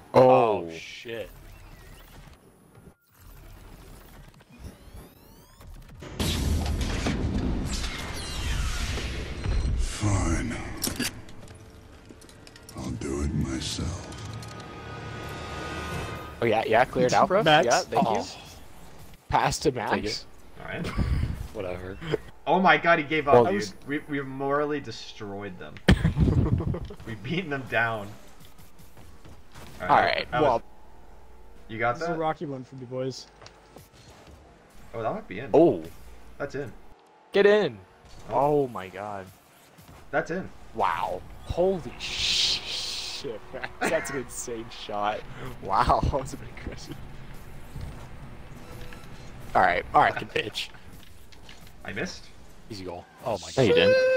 Oh shit. Fine. I'll do it myself. Oh yeah, cleared out, bro. Max. Yeah, thank you. Pass to Take Max. it. Alright. Whatever. Oh my god, he gave up, Well, dude. We morally destroyed them. We've beaten them down. Alright, that was- well. You got This is a that? rocky one for me, boys. Oh, that might be in. Oh, That's in. get in. Oh. Oh my god. That's in. Wow. Holy shit, Max. That's an insane shot. Wow, that was a big aggressive. Alright, Fucking bitch. I missed. Easy goal. Oh my No, you god. didn't.